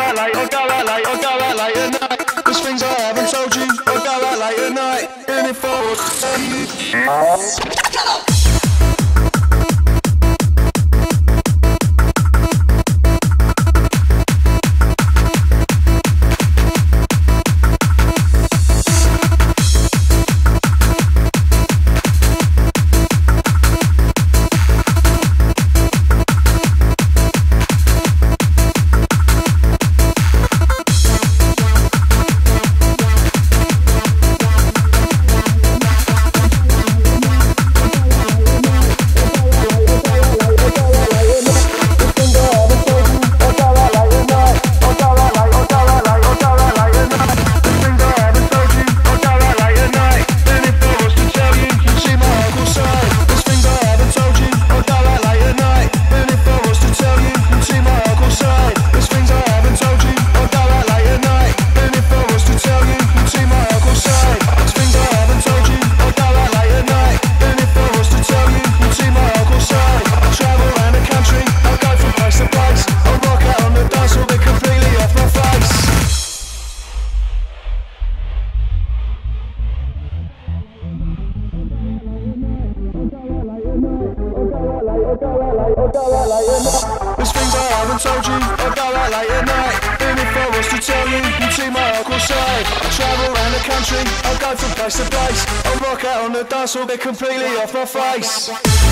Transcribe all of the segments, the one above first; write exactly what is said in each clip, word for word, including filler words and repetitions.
out late, I'll go out late, I'll go out late at night. There's things I haven't told you, I'll go out late at night. And if I was to tell you, there's things I haven't told you, I'll go out late at night. And if I was to tell you, you'd see my hardcore side. I travel around the country, I'll go from place to place. I'll rock out on the dance, will be completely off my face.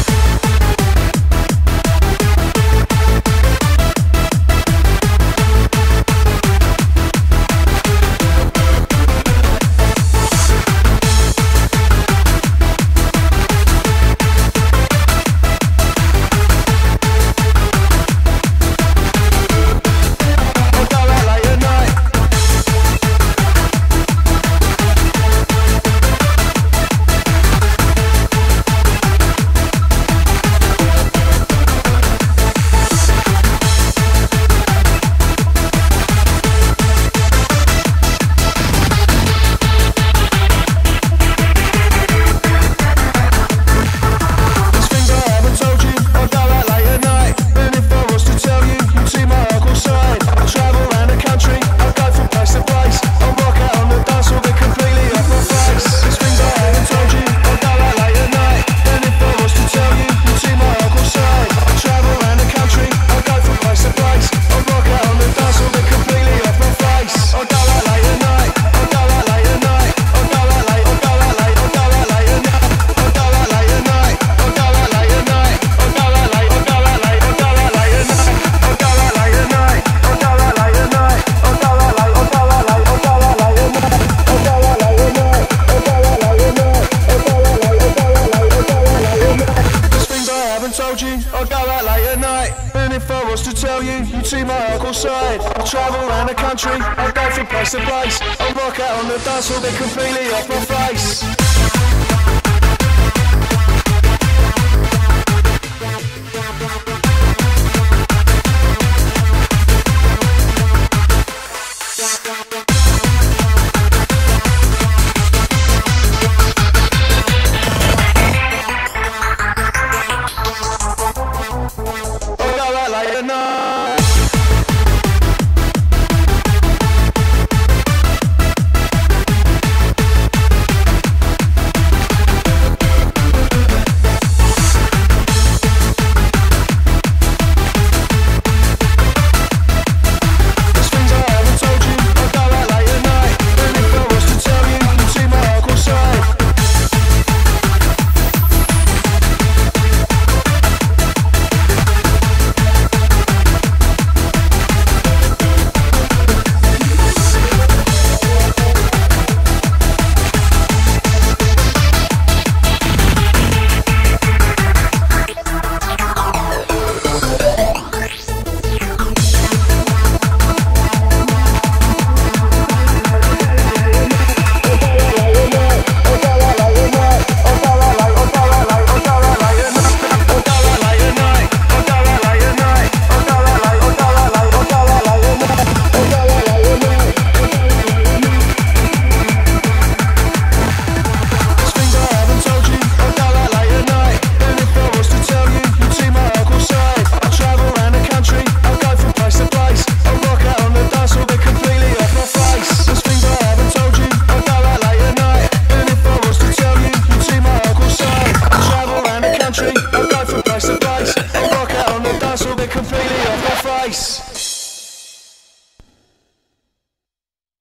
I'll go out late at night. And if I was to tell you, you'd see my hardcore side. I travel around the country, I go from place to place. I rock out on the dance, will be completely off my face.